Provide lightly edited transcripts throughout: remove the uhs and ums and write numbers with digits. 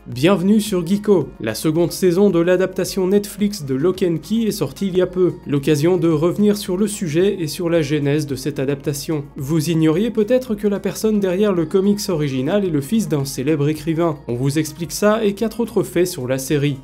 Bienvenue sur Geeko. La seconde saison de l'adaptation Netflix de Locke & Key est sortie il y a peu. L'occasion de revenir sur le sujet et sur la genèse de cette adaptation. Vous ignoriez peut-être que la personne derrière le comics original est le fils d'un célèbre écrivain. On vous explique ça et 4 autres faits sur la série.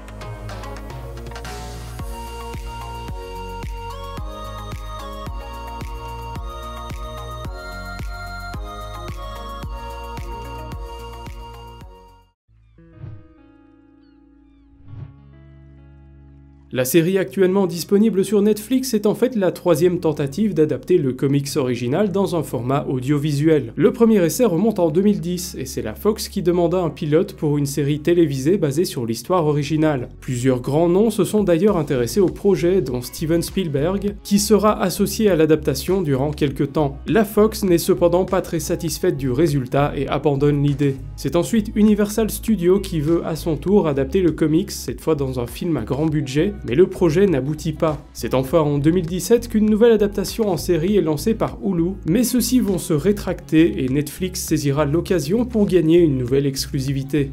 La série actuellement disponible sur Netflix est en fait la troisième tentative d'adapter le comics original dans un format audiovisuel. Le premier essai remonte en 2010 et c'est la Fox qui demanda un pilote pour une série télévisée basée sur l'histoire originale. Plusieurs grands noms se sont d'ailleurs intéressés au projet, dont Steven Spielberg, qui sera associé à l'adaptation durant quelques temps. La Fox n'est cependant pas très satisfaite du résultat et abandonne l'idée. C'est ensuite Universal Studios qui veut à son tour adapter le comics, cette fois dans un film à grand budget, mais le projet n'aboutit pas. C'est enfin en 2017 qu'une nouvelle adaptation en série est lancée par Hulu, mais ceux-ci vont se rétracter et Netflix saisira l'occasion pour gagner une nouvelle exclusivité.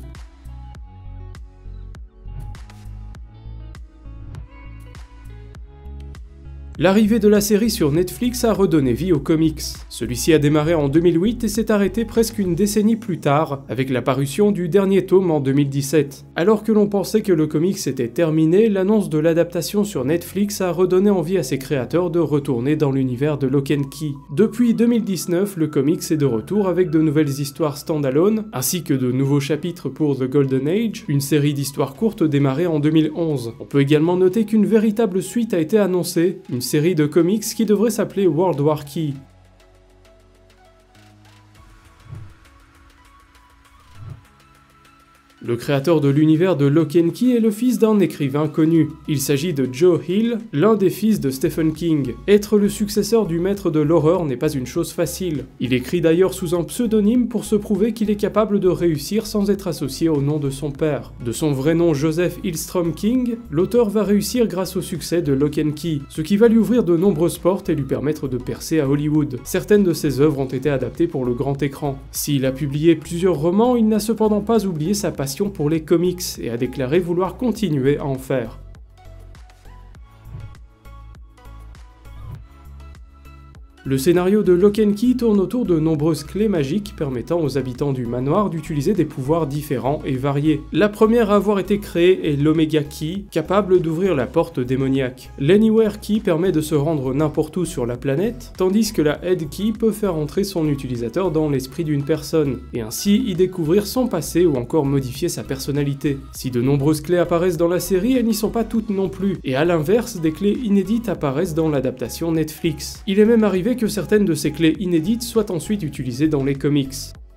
L'arrivée de la série sur Netflix a redonné vie aux comics. Celui-ci a démarré en 2008 et s'est arrêté presque une décennie plus tard, avec la parution du dernier tome en 2017. Alors que l'on pensait que le comics était terminé, l'annonce de l'adaptation sur Netflix a redonné envie à ses créateurs de retourner dans l'univers de Locke & Key. Depuis 2019, le comics est de retour avec de nouvelles histoires stand-alone, ainsi que de nouveaux chapitres pour The Golden Age, une série d'histoires courtes démarrée en 2011. On peut également noter qu'une véritable suite a été annoncée, une série de comics qui devrait s'appeler World War Key. Le créateur de l'univers de Locke & Key est le fils d'un écrivain connu. Il s'agit de Joe Hill, l'un des fils de Stephen King. Être le successeur du maître de l'horreur n'est pas une chose facile. Il écrit d'ailleurs sous un pseudonyme pour se prouver qu'il est capable de réussir sans être associé au nom de son père. De son vrai nom Joseph Hillstrom King, l'auteur va réussir grâce au succès de Locke & Key, ce qui va lui ouvrir de nombreuses portes et lui permettre de percer à Hollywood. Certaines de ses œuvres ont été adaptées pour le grand écran. S'il a publié plusieurs romans, il n'a cependant pas oublié sa passion pour les comics et a déclaré vouloir continuer à en faire. Le scénario de Locke & Key tourne autour de nombreuses clés magiques permettant aux habitants du manoir d'utiliser des pouvoirs différents et variés. La première à avoir été créée est l'Omega Key, capable d'ouvrir la porte démoniaque. L'Anywhere Key permet de se rendre n'importe où sur la planète, tandis que la Head Key peut faire entrer son utilisateur dans l'esprit d'une personne, et ainsi y découvrir son passé ou encore modifier sa personnalité. Si de nombreuses clés apparaissent dans la série, elles n'y sont pas toutes non plus, et à l'inverse, des clés inédites apparaissent dans l'adaptation Netflix. Il est même arrivé que certaines de ces clés inédites soient ensuite utilisées dans les comics.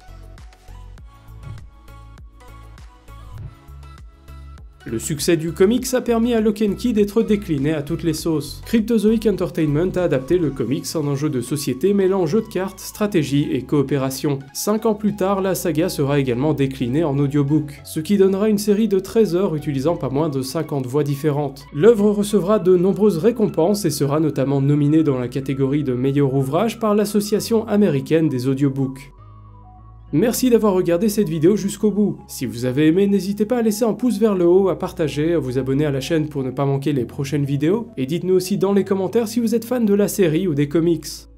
Le succès du comics a permis à Locke & Key d'être décliné à toutes les sauces. Cryptozoic Entertainment a adapté le comics en un jeu de société mêlant jeu de cartes, stratégie et coopération. 5 ans plus tard, la saga sera également déclinée en audiobook, ce qui donnera une série de 13 heures utilisant pas moins de 50 voix différentes. L'œuvre recevra de nombreuses récompenses et sera notamment nominée dans la catégorie de meilleur ouvrage par l'Association américaine des audiobooks. Merci d'avoir regardé cette vidéo jusqu'au bout. Si vous avez aimé, n'hésitez pas à laisser un pouce vers le haut, à partager, à vous abonner à la chaîne pour ne pas manquer les prochaines vidéos, et dites-nous aussi dans les commentaires si vous êtes fan de la série ou des comics.